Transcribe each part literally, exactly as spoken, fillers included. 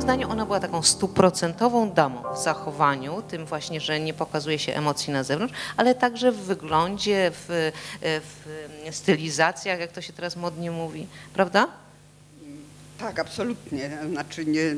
zdaniu ona była taką stuprocentową damą w zachowaniu, tym właśnie, że nie pokazuje się emocji na zewnątrz, ale także w wyglądzie, w, w stylizacjach, jak to się teraz modnie mówi, prawda? Tak, absolutnie. Znaczy nie,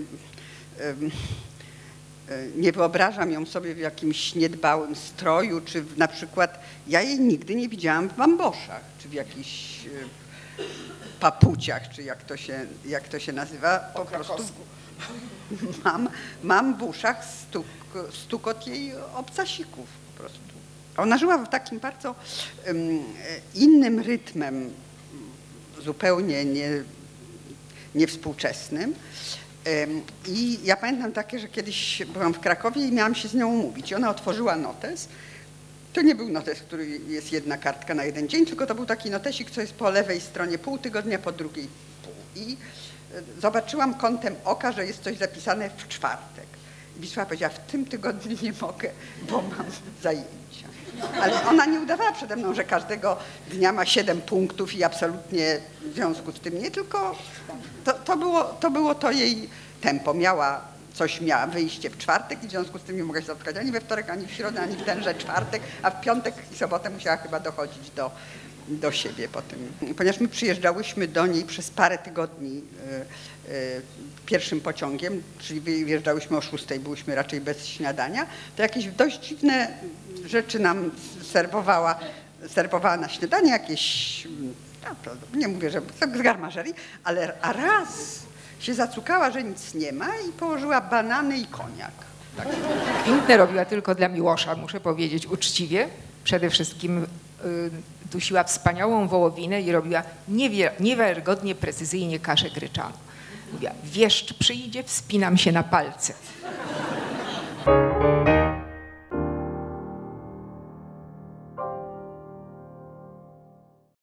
nie wyobrażam ją sobie w jakimś niedbałym stroju, czy w, na przykład ja jej nigdy nie widziałam w bamboszach, czy w jakichś papuciach, czy jak to się, jak to się nazywa. Po prostu mam, mam w uszach stuk, stukot jej obcasików po prostu. Ona żyła w takim bardzo um, innym rytmem, zupełnie nie, niewspółczesnym. Um, I ja pamiętam takie, że kiedyś byłam w Krakowie i miałam się z nią umówić. I ona otworzyła notes. To nie był notes, który jest jedna kartka na jeden dzień, tylko to był taki notesik, co jest po lewej stronie pół tygodnia, po drugiej pół. I zobaczyłam kątem oka, że jest coś zapisane w czwartek. I Wisława powiedziała, w tym tygodniu nie mogę, bo mam zajęcia. Ale ona nie udawała przede mną, że każdego dnia ma siedem punktów i absolutnie w związku z tym nie, tylko to, to, było, to było to jej tempo. Miała coś, miała wyjście w czwartek i w związku z tym nie mogła się spotkać ani we wtorek, ani w środę, ani w tenże czwartek, a w piątek i sobotę musiała chyba dochodzić do, do siebie po tym. Ponieważ my przyjeżdżałyśmy do niej przez parę tygodni y, y, pierwszym pociągiem, czyli wyjeżdżałyśmy o szóstej, byłyśmy raczej bez śniadania, to jakieś dość dziwne rzeczy nam serwowała, serwowała na śniadanie, jakieś, no, nie mówię, że z garmażerii, ale a raz się zacukała, że nic nie ma i położyła banany i koniak. Tak. Piękne robiła tylko dla Miłosza, muszę powiedzieć uczciwie. Przede wszystkim y, dusiła wspaniałą wołowinę i robiła niewiarygodnie precyzyjnie kaszę gryczaną. Mówiła, wieszcz przyjdzie, wspinam się na palce.